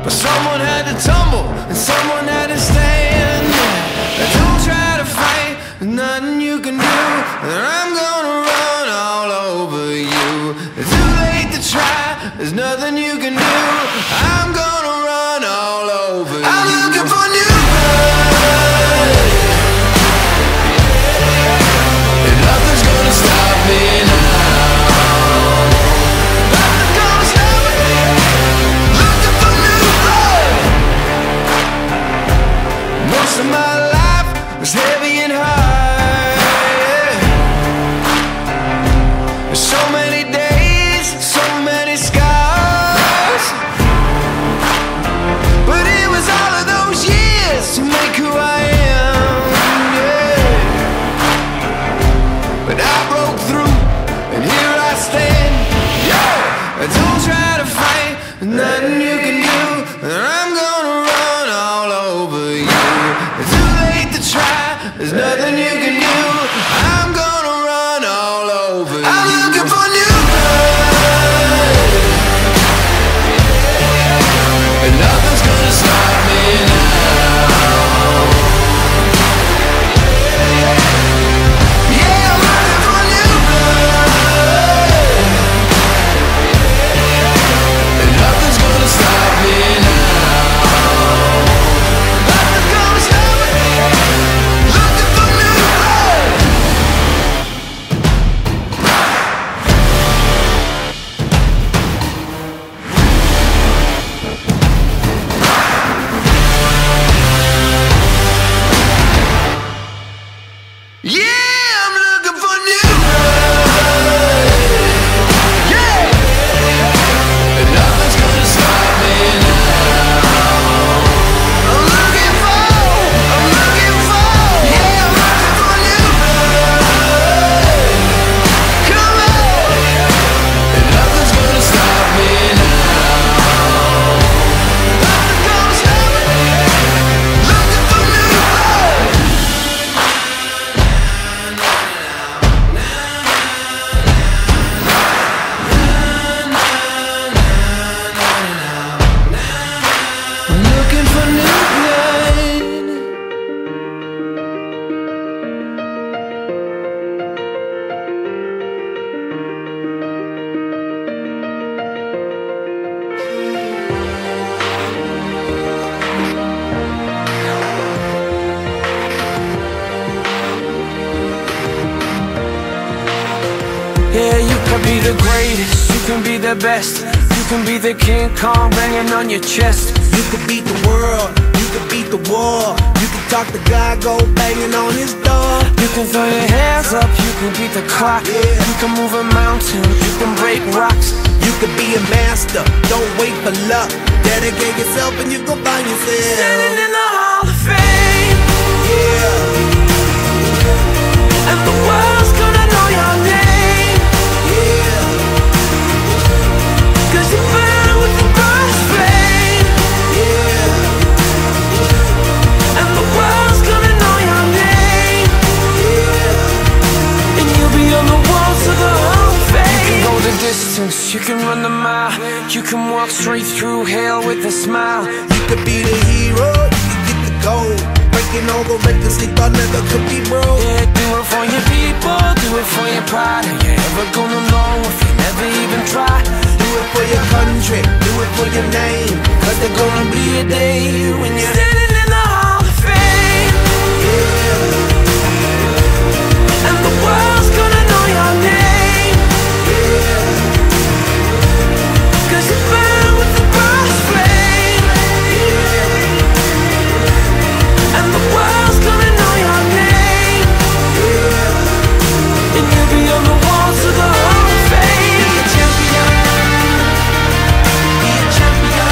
Someone had to tumble and someone had to stand. Don't try to fight, there's nothing you can do. I'm gonna run all over you. It's too late to try, there's nothing you can do. I'm gonna run all over you. I'm looking for new blood, and nothing's gonna stop me now. Nothing's gonna stop me. Looking for new blood. Most of my life was heavy and hard, yeah. There's so many days, so many scars, but it was all of those years to make who I am, yeah. But I broke through, and here I stand, yeah. Don't try to fight, there's nothing you can do. I'm gonna run all over you. It's too late to try, there's nothing you can do. I'm gonna run all over you. I'm looking for new blood, and nothing's gonna stop me now. Yeah, I'm looking for new blood, and nothing's gonna stop me now. Nothing's gonna stop me. Looking for new blood. Yeah, I'm looking for new blood, yeah, and nothing's gonna stop me now. I'm looking for, yeah, I'm looking for new blood. Come on, and nothing's gonna stop me now. Nothing's gonna stop me. Looking for new blood. I'm looking for new blood. Yeah, you can be the greatest, you can be the best, you can be the King Kong banging on your chest. You could beat the world, you could beat the war. You could talk to God, go banging on his door. You can throw your hands up, you can beat the clock. Yeah. You can move a mountain, you can break rocks. You could be a master, don't wait for luck. Dedicate yourself and you gon' find yourself. Standing in the Hall of Fame, Yeah, and the world's gonna know your name, yeah, 'cause you burn with the brightest flame, yeah, and the world's gonna know your name, yeah. and you'll be on the walls of the Hall of Fame. You can go the distance, you can run the mile, you can walk straight through hell with a smile. You could be the hero, you could get the gold. Breaking all the records they thought never could be broke. Yeah, do it for your people, do it for your pride. Are you ever gonna know if you never even try? Do it for your country, do it for your name. 'Cause there's gonna be a day when you're Standing in the Hall of Fame, and the world's gonna know your name, 'cause you burn with the brightest flame, and the world's gonna know your name, and you'll be on the walls of the Hall of Fame. Be a champion, be a champion,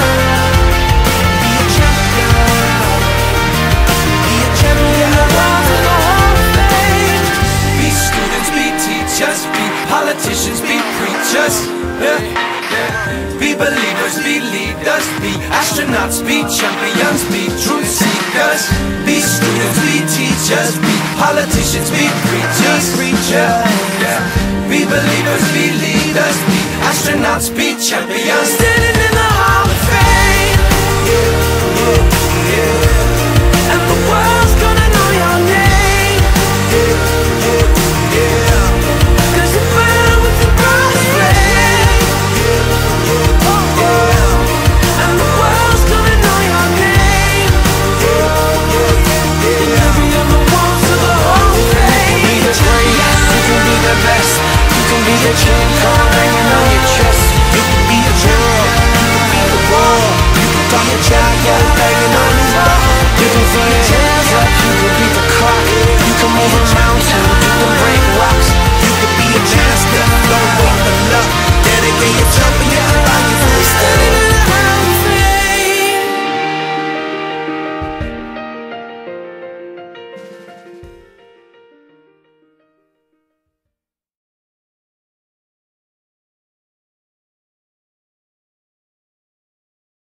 be a champion, be a champion. The walls of the Hall of Fame. Be students, be teachers, be politicians, be preachers, yeah. Be believers, be leaders, be astronauts, be champions, be truth seekers. Be students, be teachers, be politicians, be preachers, yeah. Be believers, be leaders, be astronauts, be champions. Standing in the Hall of Fame. go banging on the wall. You can throw your hands up, you can beat the clock. You can move a mountain.